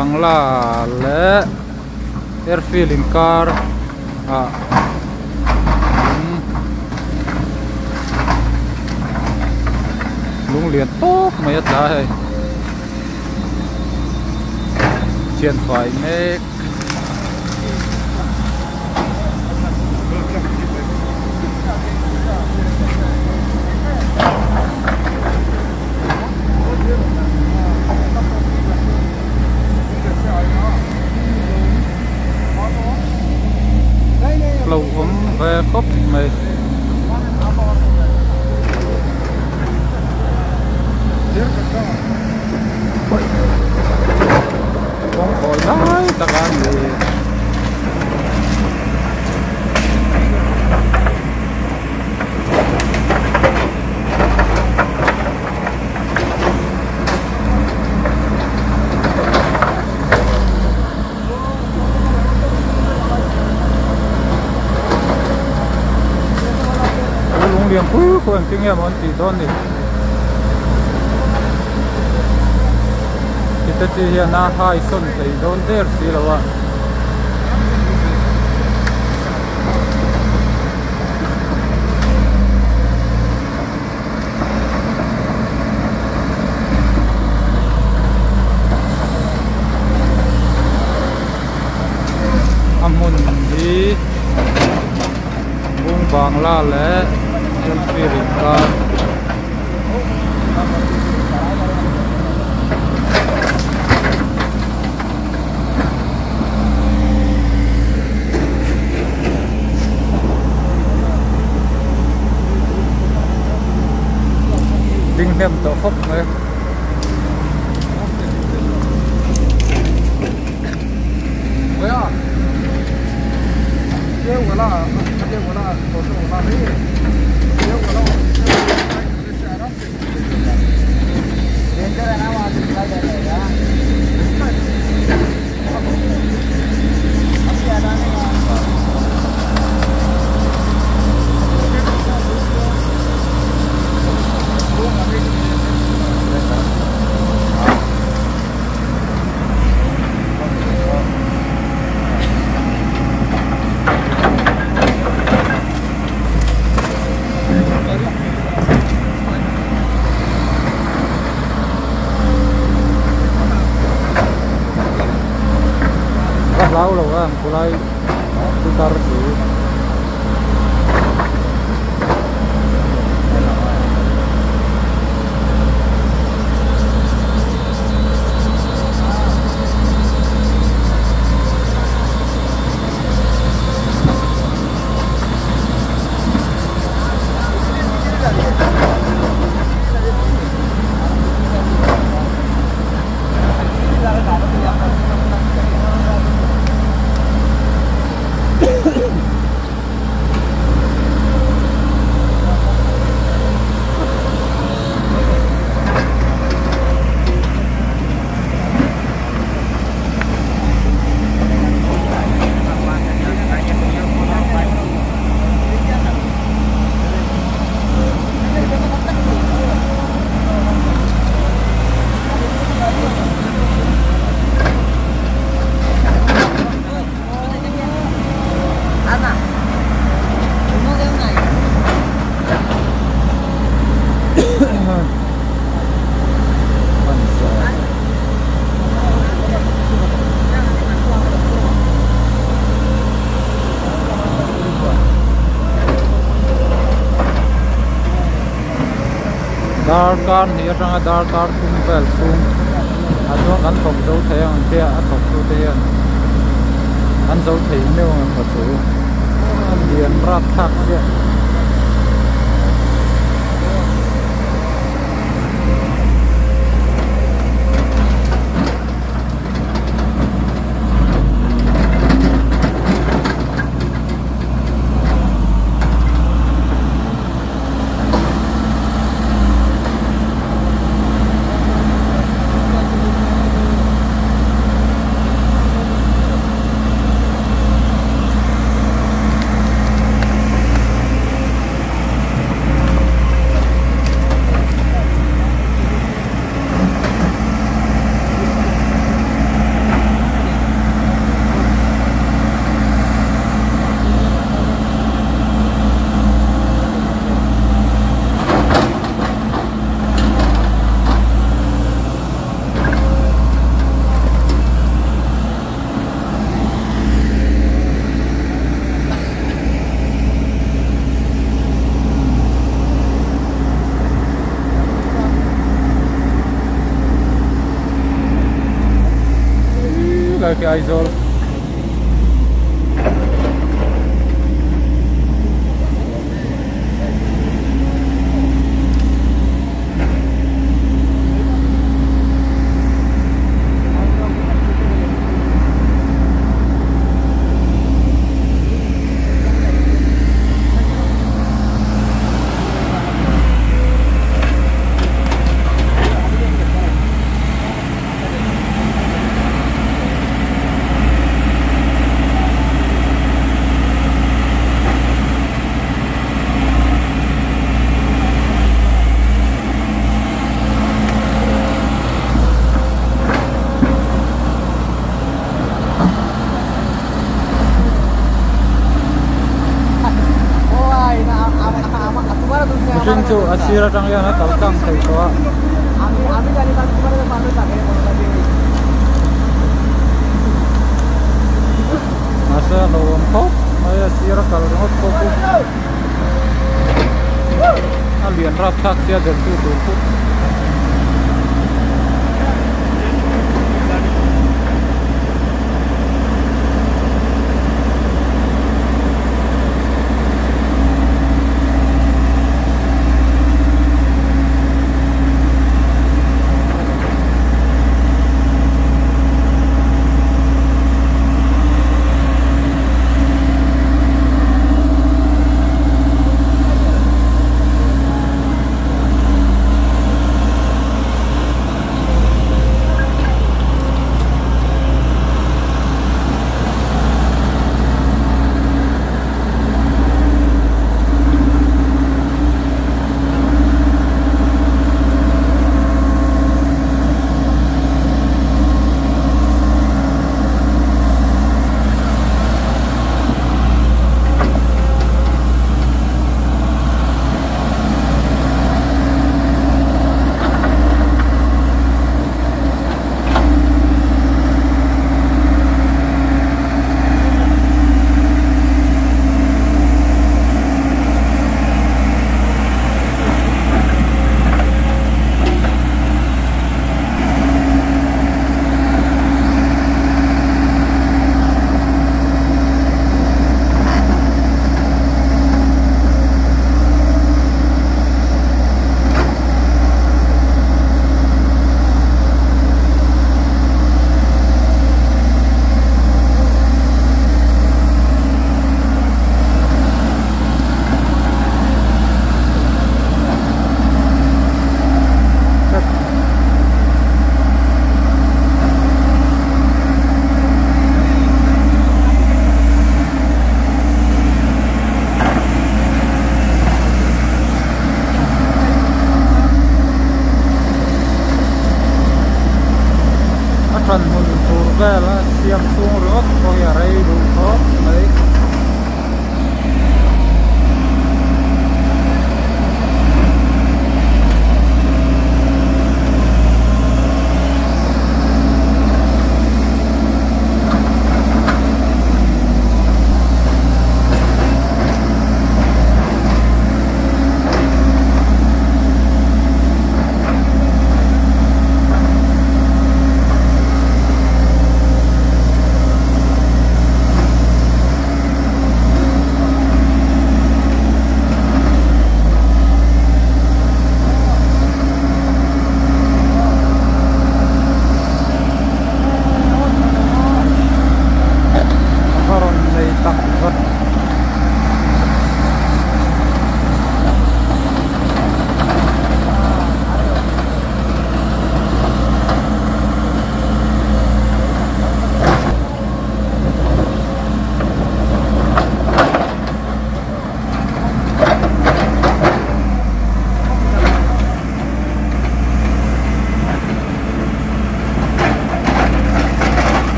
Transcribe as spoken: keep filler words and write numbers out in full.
Bungbangla le airfield in car à lung liệt tốt mấy ít lại chuyện phải make lâu ấm về khóc mày không khỏi nói ta ăn gì liền cuối cùng kinh nghiệm anh chị đón đi kita chỉ hiện na hai xuân thì đón đẹp xí là vậy amun đi Bungbangla le Filipka Đinh hem tổ khóc này Ôi à Kêu của là Kêu của là Tổ sư của là đấy Kêu của là lâu rồi anh, cô lại tôi ta rất nhiều. Darkan hier ranga darkar kum vel sum aso kan thok zo theyang te a thok tu te hian an zo thei meu ma chu an lian rapthlak se Oi ke aizol. Mungkin tu asira tang yang nak talkang saya tua. Ami ami jadi tak cuma ada malu tak ada kalau tadi. Masa lorong kau, saya asira kalau ngot kau tu. Alian rapthlak dia dari tu tu.